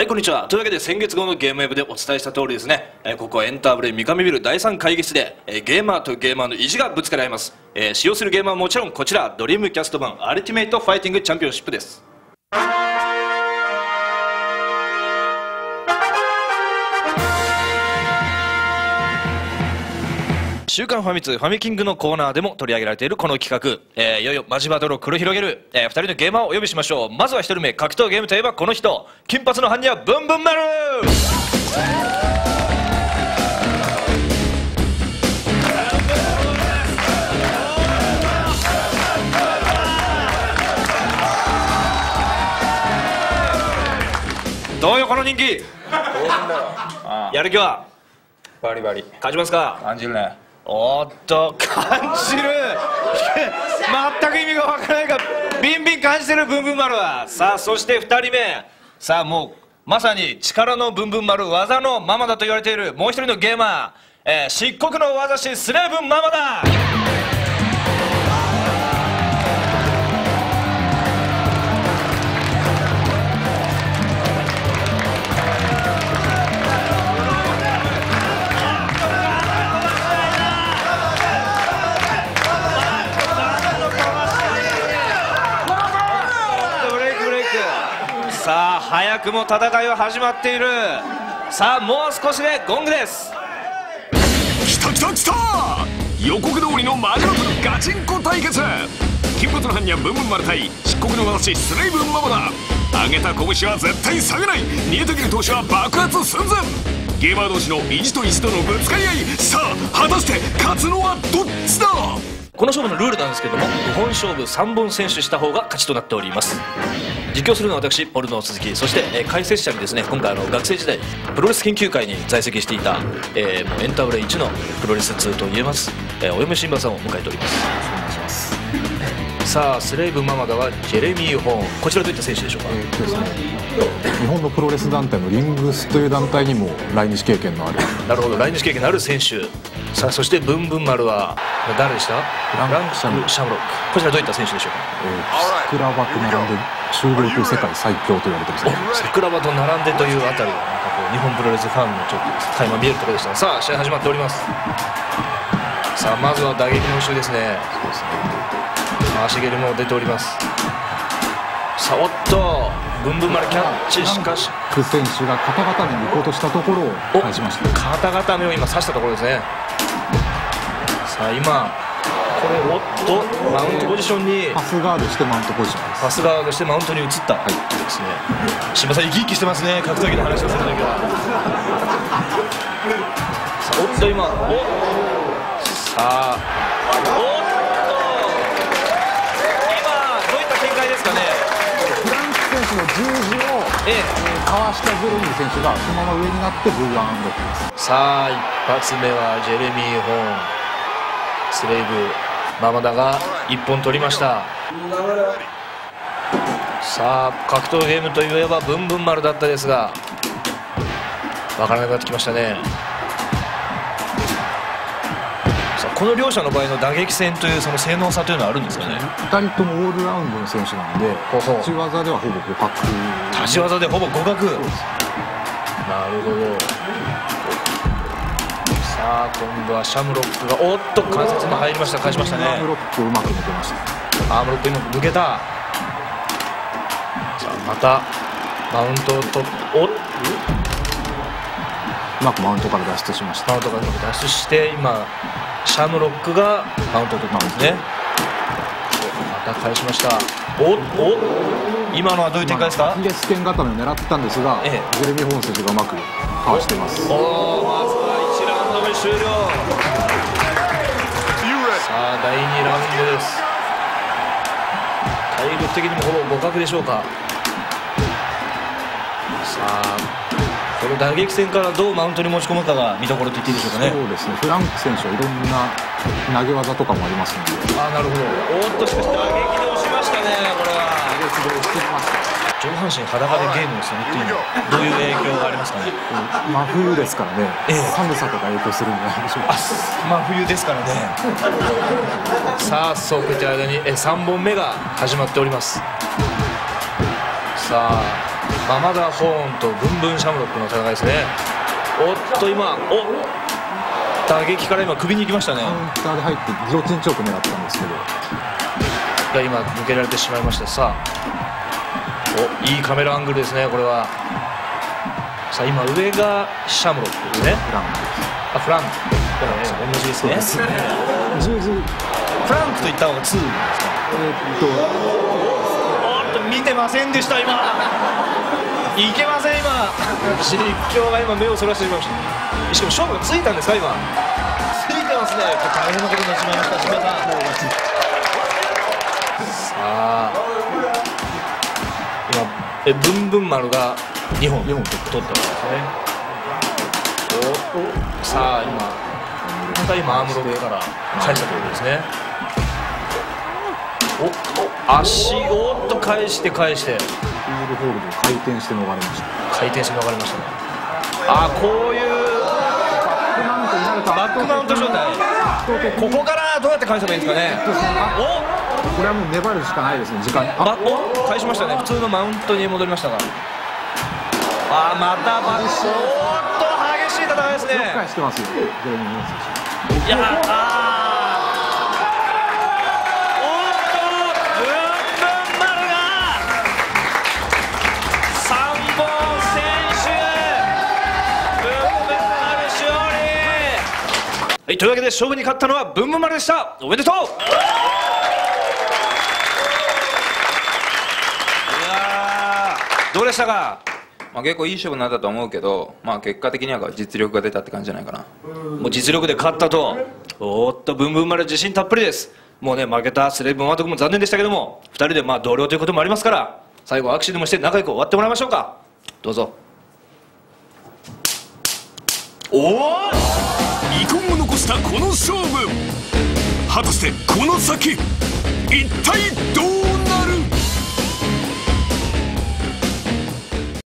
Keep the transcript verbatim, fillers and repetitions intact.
はいこんにちは。というわけで先月号のゲームウェブでお伝えした通りですね、えー、ここはエンターブレイン三上ビルだいさん会議室で、えー、ゲーマーとゲーマーの意地がぶつかり合います。えー、使用するゲームはもちろんこちらドリームキャスト版アルティメイトファイティングチャンピオンシップです。週刊ファミ通ファミキングのコーナーでも取り上げられているこの企画、えー、いよいよマジバトルを繰り広げる、えー、ふたりのゲーマーをお呼びしましょう。まずはひとりめ、格闘ゲームといえばこの人、金髪の般若ブンブン丸。どうよこの人気。やる気はバリバリ感じますか？ 感じるね。 おっと感じる全く意味がわからないがビンビン感じてるブンブン丸は。さあそしてふたりめ、さあもうまさに力のブンブン丸、技のママだと言われているもう一人のゲーマー、えー、漆黒の技師スレーブンママだ。さあ早くも戦いは始まっている。さあもう少しでゴングです。 きたきたきた、予告通りのマジバトルガチンコ対決。金髪の般若ブンブン丸対漆黒の私スレイブンママだ。上げた拳は絶対下げない。煮えたぎる闘志は爆発寸前。ゲーマー同士の意地と意地とのぶつかり合い。さあ果たして勝つのはどっちだ。 この勝負のルールなんですけども、にほん勝負さんぼん先取した方が勝ちとなっております。実況するのは私ポルノ鈴木、そして、えー、解説者にですね、今回あの学生時代プロレス研究会に在籍していた、えー、もうエンターブレイ一のプロレス通といえます、えー、お嫁新馬さんを迎えております。 お願いします。 さあスレイブママダはジェレミー・ホーン、こちらどういった選手でしょうか？ えーっとですね、日本のプロレス団体のリングスという団体にも来日経験のある。 なるほど、来日経験のある選手。さあそしてブンブン丸は誰でした？ フランク・シャムロック。 シャムロック、こちらどういった選手でしょうか？ えー、スクラバと並んで中量級世界最強と言われてる選手。 桜庭と並んでというあたりはなんかこう日本プロレスファンのちょっと垣間見えるところでした。さあ試合始まっております。さあまずは打撃の応酬ですね。 そうですね。 足蹴りも出ております。さあおっとブンブン丸キャッチ、しかしク選手が肩固めに行こうとしたところを返しました。 肩固めを今刺したところですね。さあ今これおっとマウントポジションにパスガードしてマウントポジションです。 パスガードしてマウントに移った、はい、ですね。柴さん生き生きしてますね、格闘技の話をするときは。さあおっと今おさあおっと今どういった展開ですかね。 フランク選手の十字を、 ええ、 かわしたゼロミー選手がそのまま上になってブーアンドックです。 さあ一発目はジェレミー・ホーン、スレイブママダがいっぽん取りました。さあ格闘ゲームといえばブンブン丸だったですが分からなくなってきましたね。さあこの両者の場合の打撃戦というその性能差というのはあるんですかね。 ふたりともオールラウンドの選手なんで、立ち技ではほぼ互角。 立ち技でほぼ互角。なるほど。さあ今度はシャムロックがおっと関節も入りました。返しましたね。 アームロックをうまく抜けました。 アームロック今抜けた。さあまたマウントをとおっうまくマウントから脱出しました。 マウントからうまく脱出して今シャムロックがマウントを取ったんですね。また返しました。おっお今のはどういう展開ですか？ アキレス腱固めを狙ってたんですが、ええ、ジェレミー・ホーン選手がうまくかわしてます。 おおまずはいちラウンド目終了。さあだいにラウンドです。体力的にもほぼ互角でしょうか。さあこの打撃戦からどうマウントに持ち込むかが見どころと言っていいでしょうかね。 そうですね、フランク選手はいろんな投げ技とかもありますので。 ああなるほど。おっとしかし打撃で押しましたね。これは打撃で押してきました。 上半身裸でゲームをするっていうのはどういう影響がありますかね。 真冬ですからね、 ええ、 寒さとか影響するんじゃないでしょうか。 真冬ですからね。さあそうこういった間にえさんぼんめが始まっております。さあママダホーンとブンブンシャムロックの戦いですね。おっと今、お打撃から今首に行きましたね。 カウンターで入ってギロチンチョーク狙ったんですけど、 が今抜けられてしまいました。さあ、おいいカメラアングルですね、これは。さあ今上がシャムロックですね。 フランクあ、フランク、これね同じですね。 十字フランクといった方がツーなんですか。 えーっとおっと見てませんでした今。いけません今。実況が今目をそらしてしまいました。しかも勝負がついたんですか今。ついてますね。大変なことになってしまいました島田さん。さあ今えブンブン丸がにほんにほん取ったわけですね。おっとさあ今また今アームロックから返したところですね。おっと足をっと返して返してフールホールドを回転して逃れました。 回転して逃れましたね。あーこういうバックマウント状態、ここからどうやって返せばいいんですかね。おこれはもう粘るしかないですね、時間に。 あお返しましたね。普通のマウントに戻りましたが、あーまたバック、おーっと激しい戦いですね。 よく返してますよ、ジェレミー・モン選いやーおっとブンブン丸がさんぼん選手、ブンブン丸勝利。はい、というわけで勝負に勝ったのはブンブン丸でした。おめでとう。いやーどうでしたか。 まあ、結構いい勝負になったと思うけど、まあ、結果的には実力が出たって感じじゃないかな。 もう実力で勝ったと。おっとブンブン丸自信たっぷりです。もうね負けたスレイブンワトクも残念でしたけども、ふたりでまあ同僚ということもありますから、最後握手でもして仲良く終わってもらいましょうか。どうぞ。おお遺恨を残したこの勝負、果たしてこの先一体どう